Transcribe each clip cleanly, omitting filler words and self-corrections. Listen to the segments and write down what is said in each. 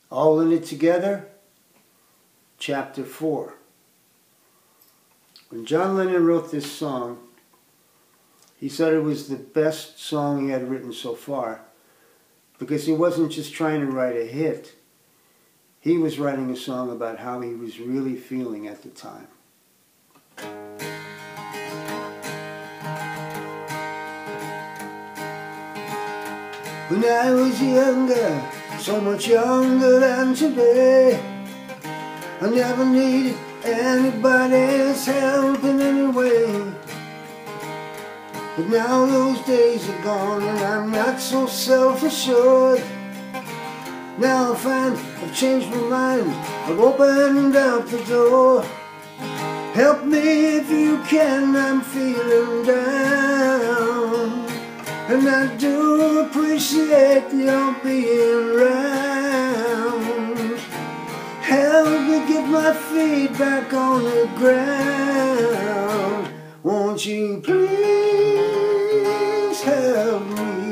All in It Together, Chapter 4. When John Lennon wrote this song, he said it was the best song he had written so far, because he wasn't just trying to write a hit. He was writing a song about how he was really feeling at the time. When I was younger, so much younger than today, I never needed anybody's help in any way. But now those days are gone and I'm not so self-assured. Now I find I've changed my mind, I've opened up the door. Help me if you can, I'm feeling down. And I do appreciate your being around. Help me get my feet back on the ground. Won't you please help me?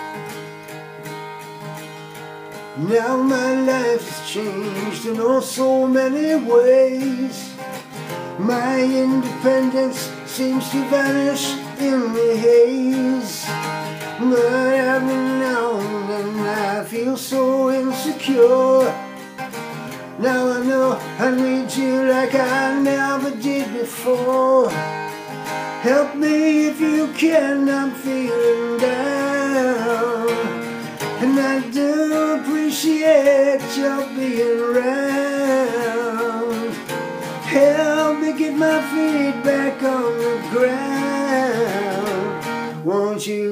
Now my life has changed in oh so many ways. My independence seems to vanish in the haze. But every now and then I feel so insecure. Now I know I need you like I never did before. Help me if you can, I'm feeling down. And I do appreciate your being around. Help me get my feet back on the ground. Won't you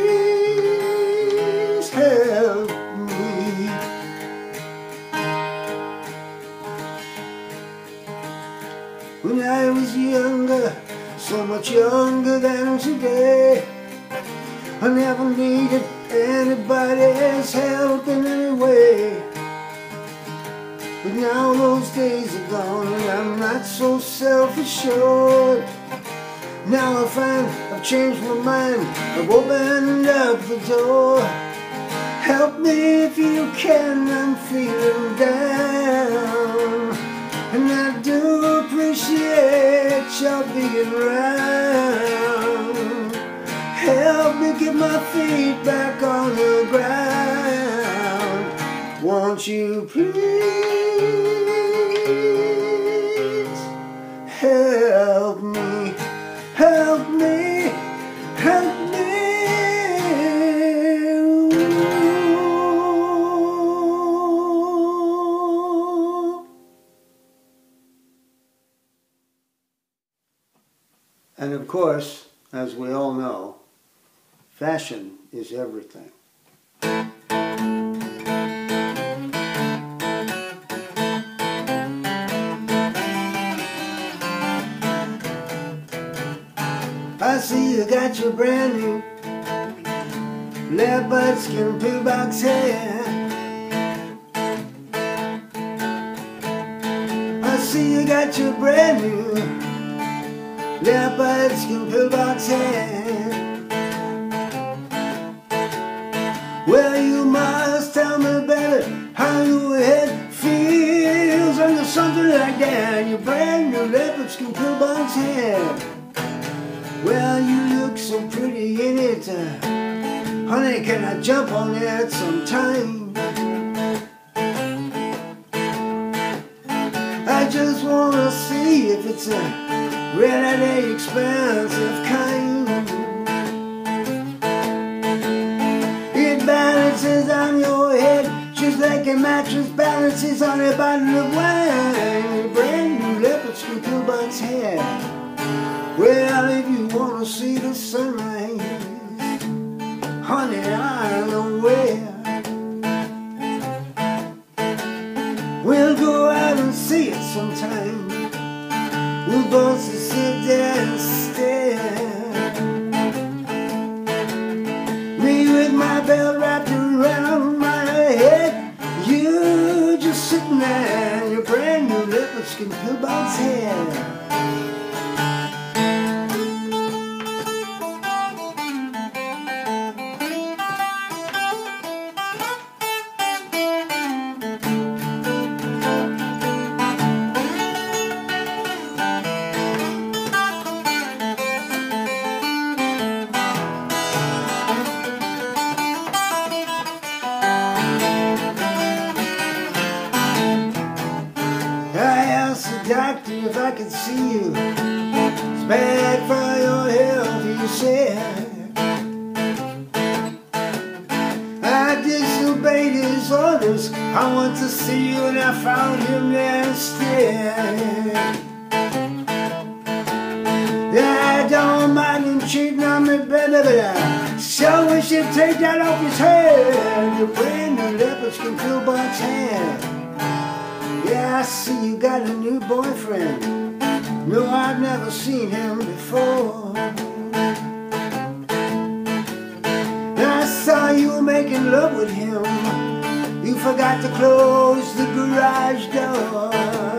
please help me? When I was younger, so much younger than today, I never needed anybody's help in any way. But now those days are gone and I'm not so self-assured. Now I find I've changed my mind, I've opened up the door. Help me if you can, I'm feeling down. And I do appreciate your being around. Help me get my feet back on the ground. Won't you please help me, help me, help me. And of course, as we all know, fashion is everything. I see you got your brand new leopard skin pillbox hair. I see you got your brand new leopard skin pillbox hair. Well, you must tell me, baby, how your head feels under something like that. Your brand new leopard skin pillbox hair. Well, you look so pretty in it, honey, can I jump on it sometime? I just wanna see if it's a really expensive kind. It balances on your head just like a mattress balances on a bottle of wine. Brand new leopard skin pillbox hair. Well, if you wanna see the sunrise, honey, I know where. We'll go out and see it sometime. We'll both sit there and stare. Me with my belt wrapped around my head, you just sitting there in your brand new leopard skin pillbox hair. I could see you. It's bad for your health, you said. I disobeyed his orders. I want to see you and I found him there instead. I don't mind him cheating on me, baby, but I sure wish you'd take that off his head. Your brand new leopard skin toolbox hand. Yeah, I see you got a new boyfriend. No, I've never seen him before. I saw you making love with him. You forgot to close the garage door.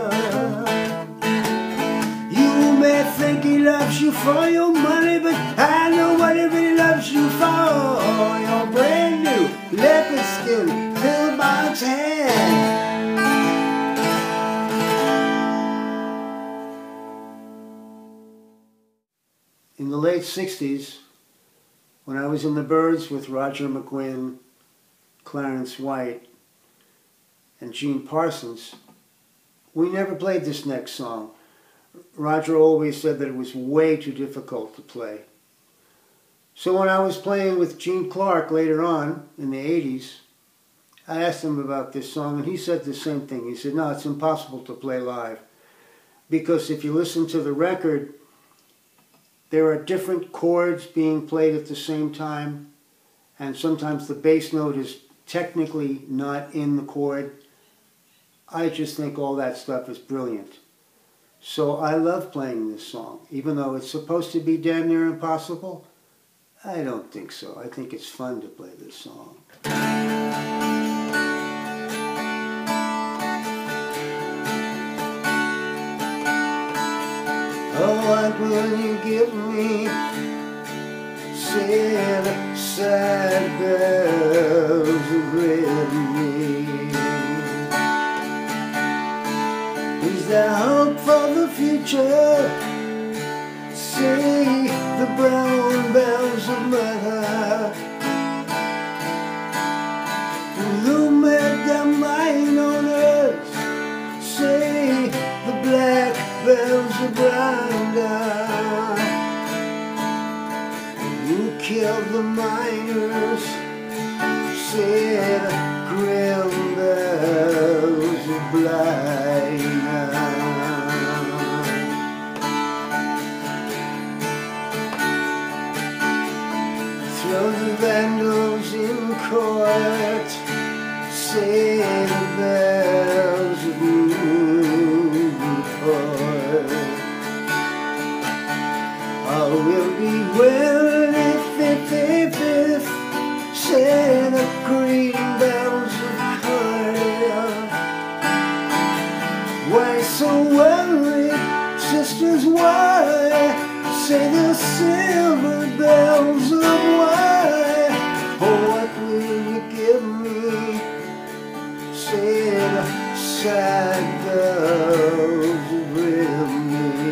You may think he loves you for your money, but I know what he really loves you for. Your brand new leopard skin pillbox hand. In the late 60s, when I was in the Byrds with Roger McGuinn, Clarence White, and Gene Parsons, we never played this next song. Roger always said that it was way too difficult to play. So when I was playing with Gene Clark later on, in the 80s, I asked him about this song, and he said the same thing. He said, no, it's impossible to play live. Because if you listen to the record, there are different chords being played at the same time, and sometimes the bass note is technically not in the chord. I just think all that stuff is brilliant. So I love playing this song. Even though it's supposed to be damn near impossible, I don't think so. I think it's fun to play this song. Oh, what will you give me? Said sad bells of me. Is there hope for the future? Say the brown bells of mother. Who made the mine owners? Say the black bells of Branda. Who killed the miners? Said grim bells of Blina. Throw the vandals in court. Say the bells of Newport. All will be well if say the green bells of Cardiff. Why so worried, sisters, why? Say the silver bells of why? Oh, what will you give me? Say the sad bells of Rimini.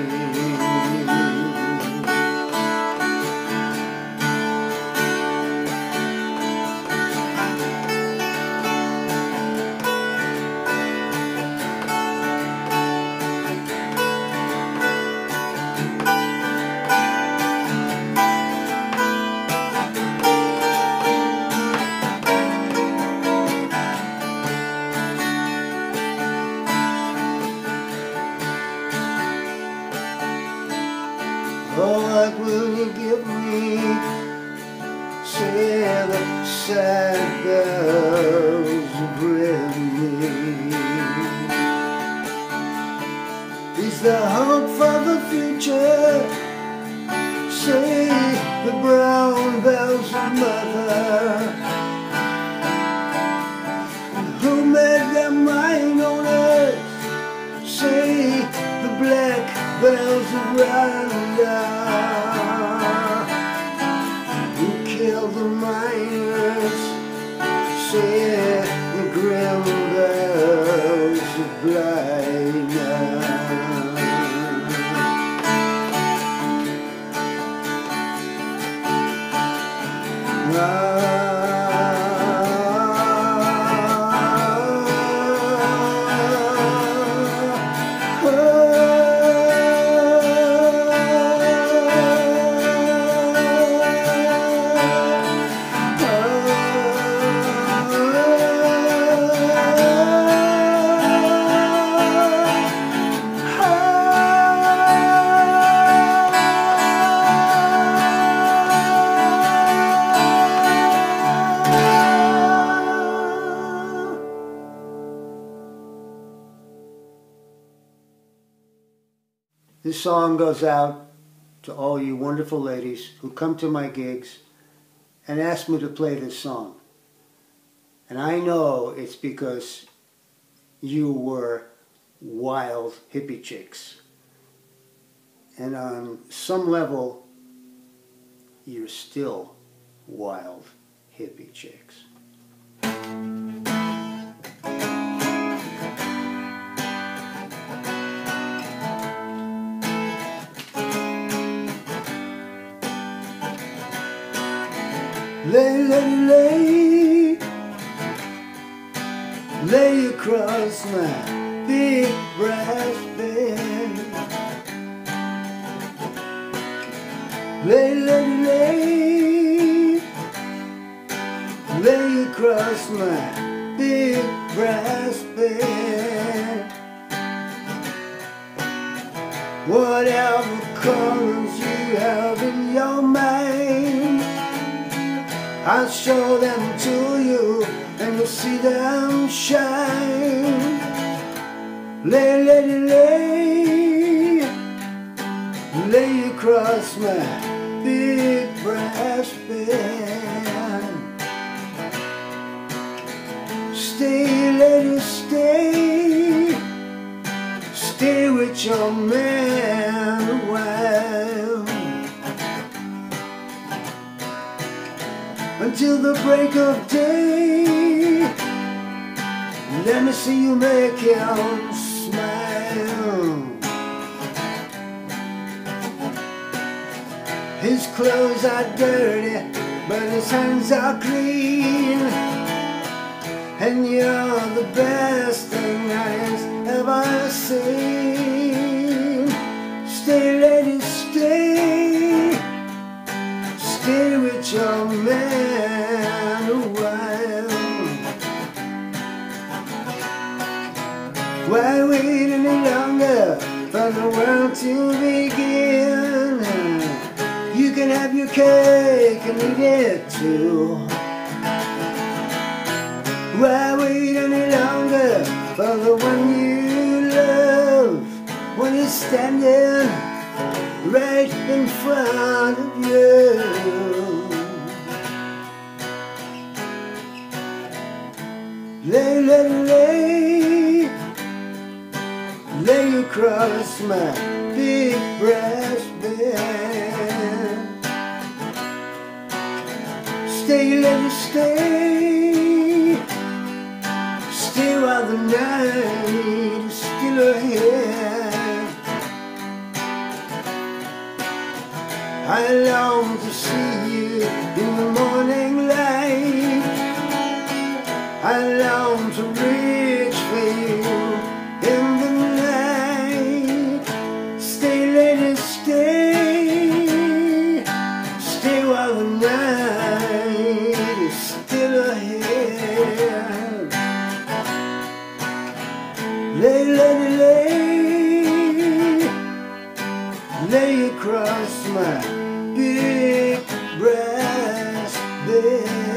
Oh, what will you give me? Say the sad bells of Rimini. Is there hope for the future? Say the brown bells of mother. Who made them mine owners? Say the black bells of Rwanda. Who killed the miners? Say the grim bells of Blina. This song goes out to all you wonderful ladies who come to my gigs and ask me to play this song. And I know it's because you were wild hippie chicks. And on some level, you're still wild hippie chicks. Lay, lay, lay, lay across my big brass bed. Lay, lay, lay, lay across my big brass bed. Whatever colors you have in your mind, I'll show them to you and you'll see them shine. Lay, lay, lay, lay across my big brass bed. Stay, lady, stay, stay with your man a while, until the break of day. Let me see you make him smile. His clothes are dirty, but his hands are clean. And you're the best thing I've ever seen. Stay, lady, stay, stay with your man a while. Why wait any longer for the world to begin? You can have your cake and eat it too. Why wait any longer for the one you love when he's standing right in front of you? Lay, lay, lay, lay across my big brass bed. Stay, lady, stay, stay while the night is still ahead. I long to see you in the morning light. I long to reach for you in the night. Stay, lady, stay, stay while the night is still ahead. Lay, lady, lay, lay across my big brass bed.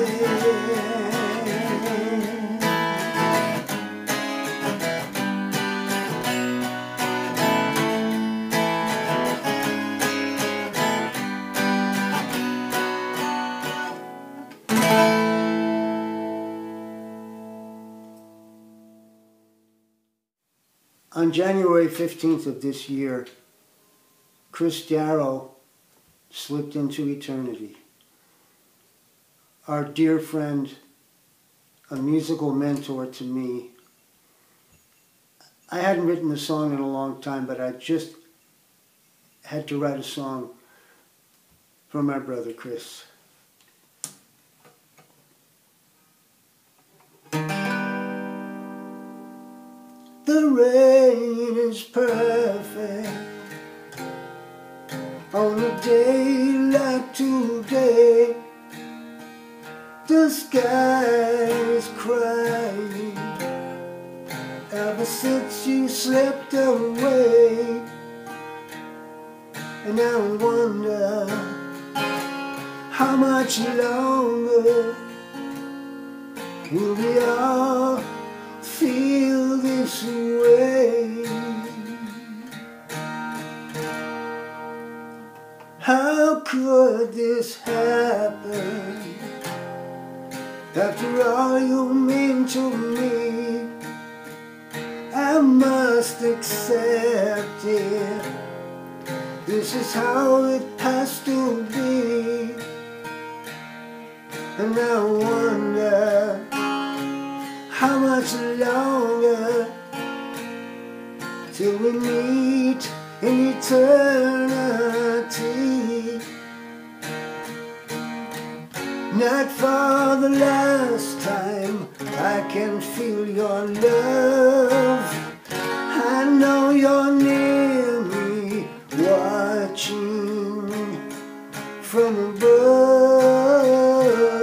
On January 15th of this year, Chris Darrow slipped into eternity. Our dear friend, a musical mentor to me. I hadn't written a song in a long time, but I just had to write a song for my brother Chris. The rain is perfect on a day like today. The sky is crying ever since you slipped away. And I wonder how much longer will we all feel this way. How could this happen? After all you mean to me, I must accept it. This is how it has to be. And I wonder how much longer till we meet in eternity. Not for the last time I can feel your love. I know you're near me, watching from above.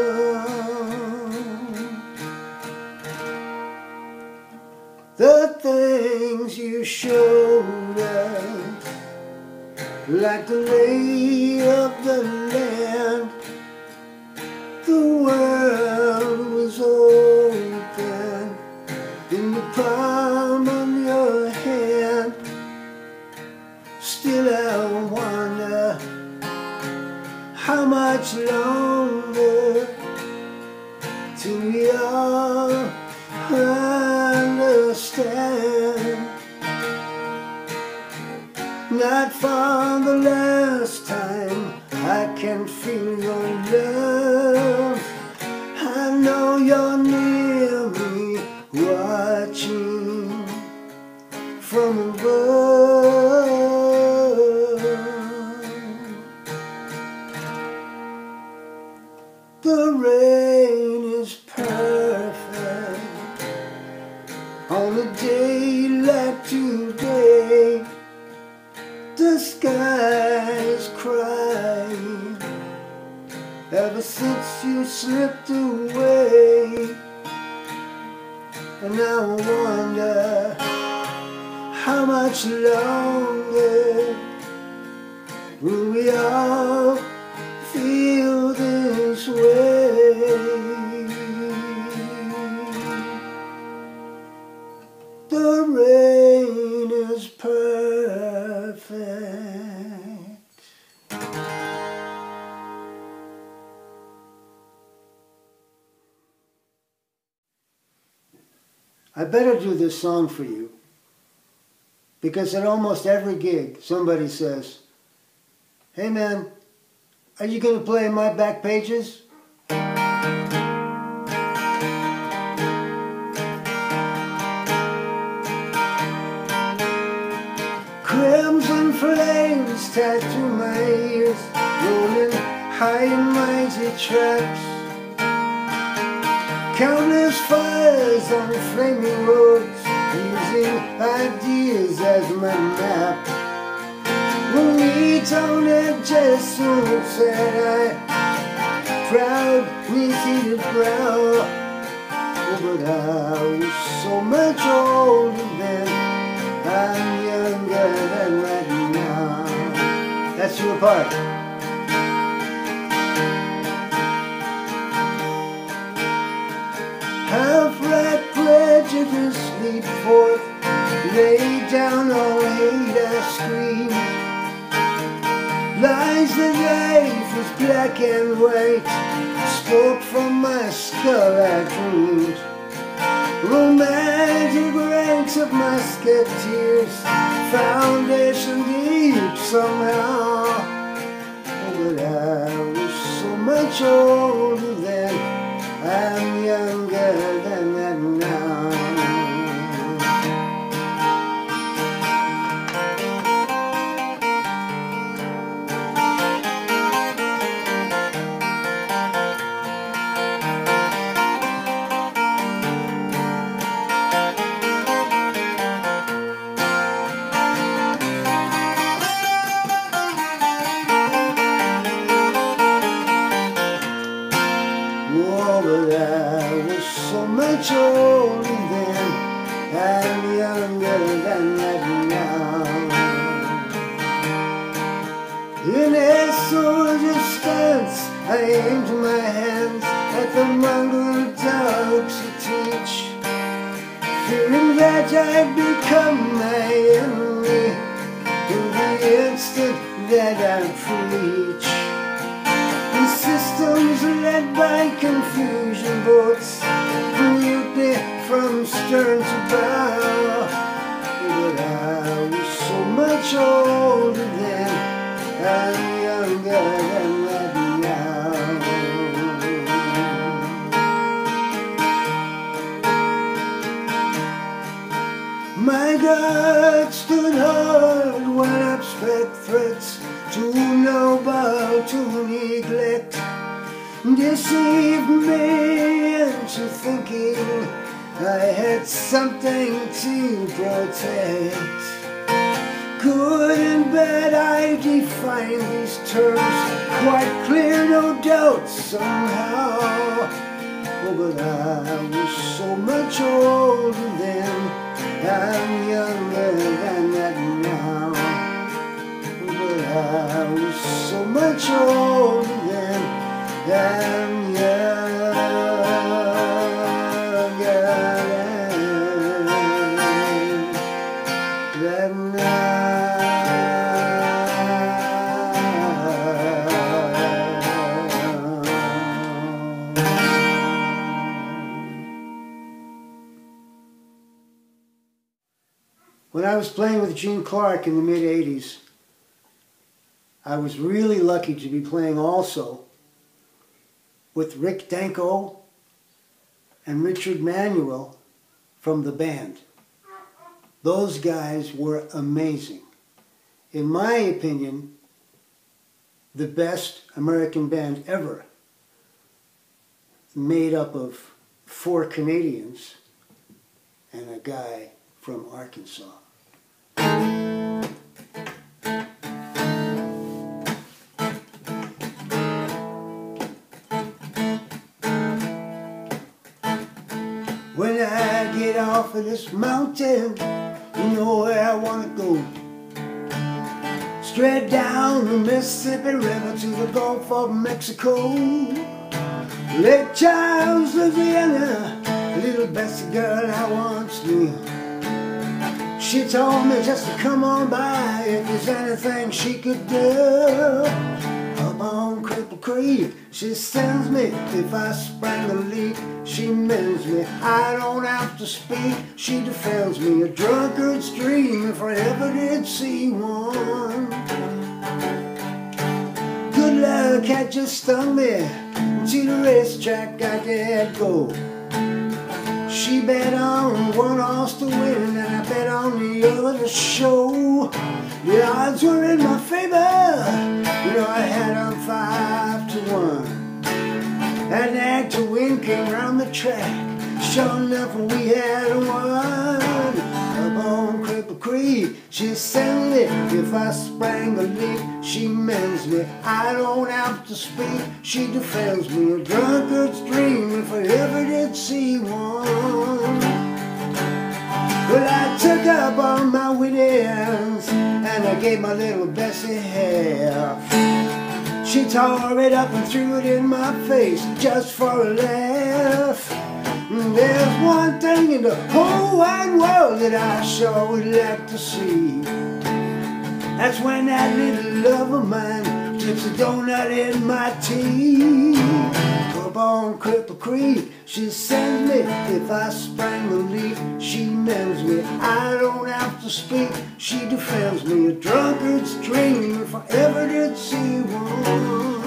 The things you showed us, like the lay of the land. The world was open in the palm of your hand. Still I wonder how much longer till we all understand. Not for the last time I can feel your love. I know you're near me, watching from above. The rain is perfect on a day like today. The sky's crying ever since you slipped away. And I wonder how much longer will we all feel this way. The rain is perfect. I better do this song for you, because at almost every gig somebody says, "Hey man, are you going to play in my back pages?" Crimson flames tattoo my ears, rolling high in mighty tracks. Countless fires on flaming roads, using ideas as my map. We'll meet on a Jesuit, said I, proud neath heated brow. Oh, but I was so much older then, I'm younger than right now. That's you apart. Half-right prejudice lead forth, lay down all hate I scream. Lies that life was black and white, spoke from my skull I dreamed. Romantic ranks of musketeers, foundation deep somehow. Oh, but I was so much older then, I'm younger than that now. Oh, but I was so much older then, I'm younger than that now. In a soldier's stance, I aimed my hands at the mongrel dogs to teach, fearing that I'd become my enemy in the instant that I preach. The system's led by confusion, boats mutiny from stern to bow. But I was so much older then, I'm younger than that now. My God stood hard when abstract threats too noble to neglect deceived me into thinking I had something to protect. Good and bad, I define these terms quite clear, no doubt somehow. Oh, but I was so much older then, I'm younger than that now. But I was so much older then, I'm younger than now. When I was playing with Gene Clark in the mid-'80s, I was really lucky to be playing also with Rick Danko and Richard Manuel from the band. Those guys were amazing. In my opinion, the best American band ever, made up of 4 Canadians and a guy from Arkansas. When I get off of this mountain, you know where I want to go. Straight down the Mississippi River to the Gulf of Mexico. Lake Charles, Louisiana, a little Bessie girl I once knew. She told me just to come on by if there's anything she could do. Up on Cripple Creek, she sends me. If I sprang a leak, she mends me. I don't have to speak, she defends me. A drunkard's dream if I ever did see one. Good luck had just stung me. To the racetrack I did go. She bet on one horse to win, and I bet on the other to show. The odds were in my favor, you know I had them 5 to 1. That nag to win came round the track. Sure enough, we had won. Up on Cripple Creek, she sends me. If I sprang a leak, she mends me. I don't have to speak, she defends me. A drunkard's dream if I ever did see one. Well, I took up all my winnings and I gave my little Bessie half. She tore it up and threw it in my face just for a laugh. There's one thing in the whole wide world that I sure would like to see. That's when that little love of mine dips a donut in my tea. Up on Cripple Creek, she sends me. If I sprang a leak, she mends me. I don't have to speak, she defends me. A drunkard's dream if I ever did see one.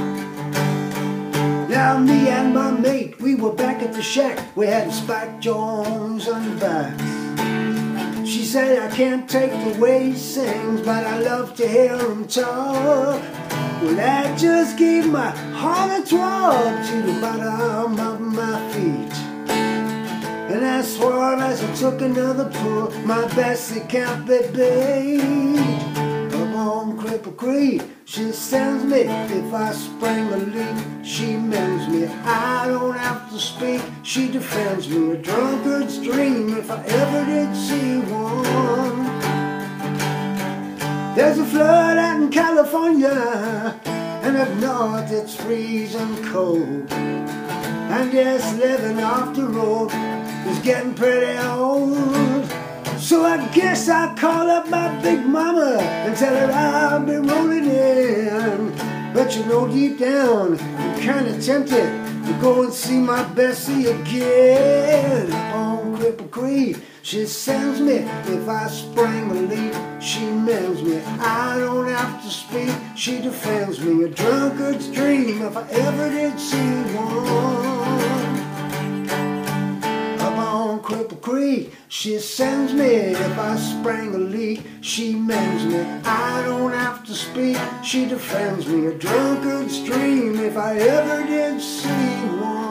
Now me and my mate, we were back at the shack. We had Spike Jones on the back. She said, I can't take the way he sings, but I love to hear him talk. Well, I just gave my heart a throb to the bottom of my feet. And I swore as I took another pull, my Bessie can't be beat. Up on Cripple Creek, she sends me. If I sprang a leak, she mends me. I don't have to speak, she defends me. A drunkard's dream if I ever did see one. There's a flood out in California, and up north it's freezing cold. And yes, living off the road is getting pretty old. So I guess I'll call up my big mama and tell her I'll be rolling in. But you know deep down, I'm kinda tempted to go and see my Bessie again. On Cripple Creek, she sends me. If I spring a leak, she mends me. I don't have to speak, she defends me. A drunkard's dream, if I ever did see one. Up on Cripple Creek, she sends me. If I sprang a leak, she mends me. I don't have to speak, she defends me. A drunkard's dream, if I ever did see one.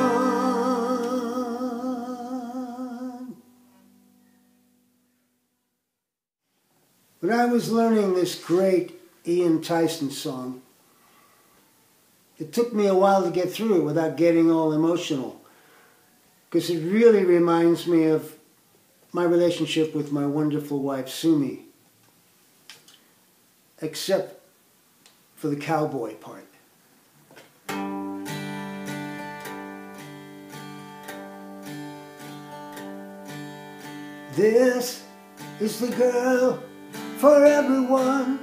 When I was learning this great Ian Tyson song, it took me a while to get through it without getting all emotional, because it really reminds me of my relationship with my wonderful wife, Sumi, except for the cowboy part. This is the girl for everyone,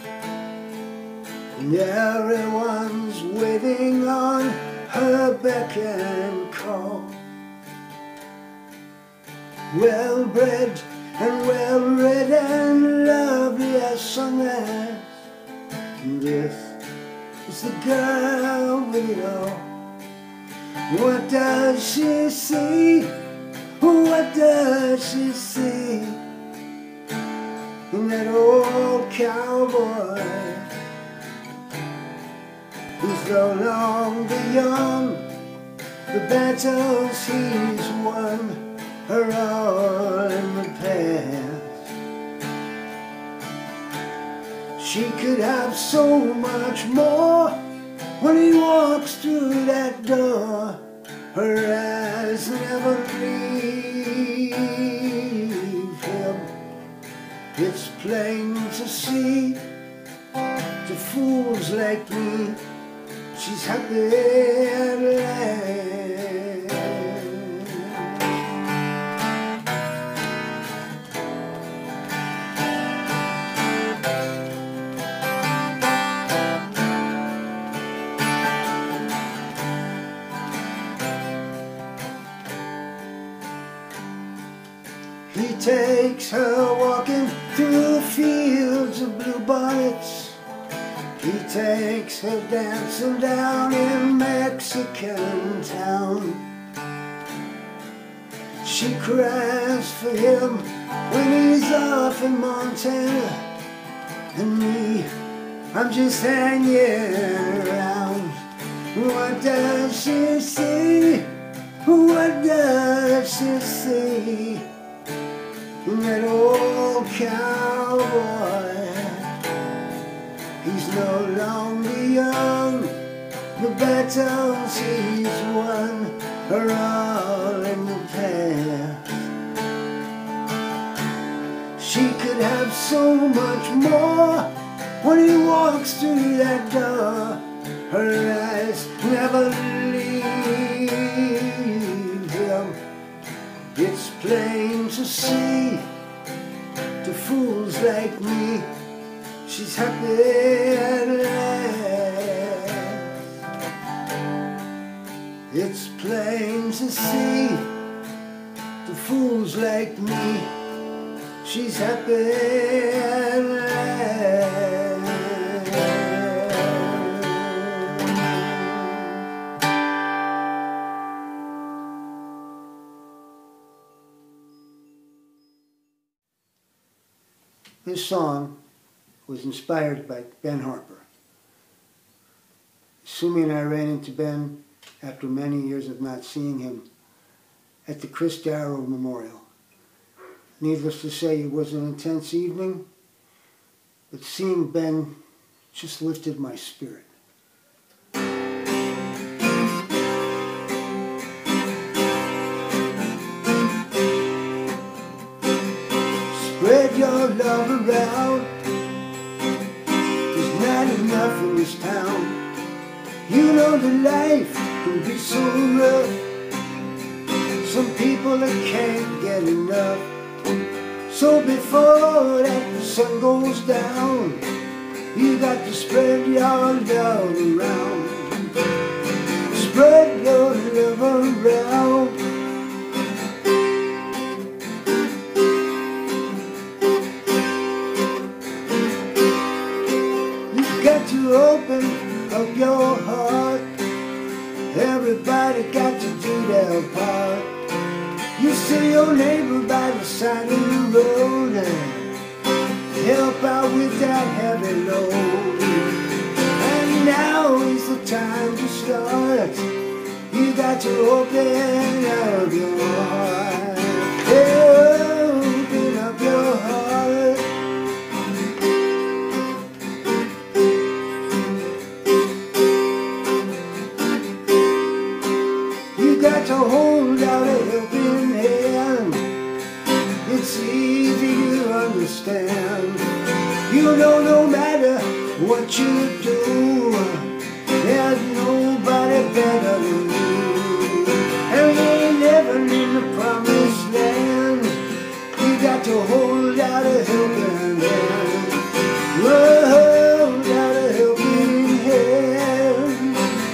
and everyone's waiting on her beck and call. Well-bred and well-read and lovely as sunrise. And this is the girl with it all. What does she see? What does she see in that old cowboy? He's no longer young. The battles he's won are all in the past. She could have so much more when he walks through that door. Her eyes never leave him. It's plain to see, to fools like me, she's happy at last. He takes her walking through fields of blue bonnets. He takes her dancing down in Mexican town. She cries for him when he's off in Montana. And me, I'm just hanging around. What does she see? What does she see in that old cowboy? He's no longer young. The battles he's won are all in the past. She could have so much more when he walks through that door. Her eyes never leave him. It's plain to see, to fools like me, she's happy at last. It's plain to see, to fools like me, she's happy at last. This song was inspired by Ben Harper. Sumi and I ran into Ben after many years of not seeing him at the Chris Darrow Memorial. Needless to say, it was an intense evening, but seeing Ben just lifted my spirit. Spread your love around, there's not enough in this town. You know that life can be so rough. Some people that can't get enough. So before that sun goes down, you got to spread your love around. Spread your love around. You got to open up your heart. Everybody got to do their part. You see your neighbor by the side of the road and help out with that heavy load. And now is the time to start. You got to open up your heart. Yeah, open up your heart. You got to hold out a helping hand. It's easy to understand. You know, no matter what you do, there's nobody better than you. And you ain't living in the promised land. You got to hold out a helping hand. Hold out a helping hand.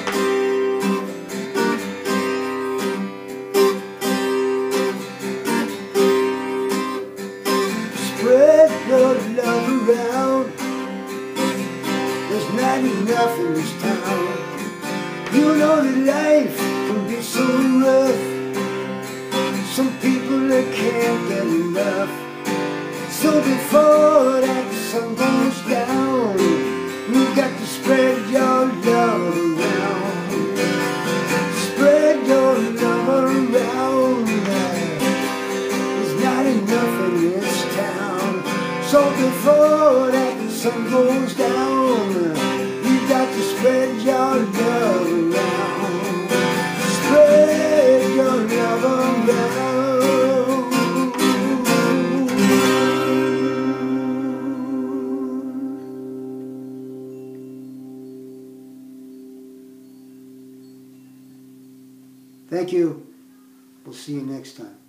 Spread your love around. There's not enough in this town. You know that life can be so rough. Some people that can't get enough. So before that sun goes down, you got to spread your love around. Spread your love around. There's not enough in this town. So before that sun goes down, you got to spread your love around. Spread your love around. Thank you. We'll see you next time.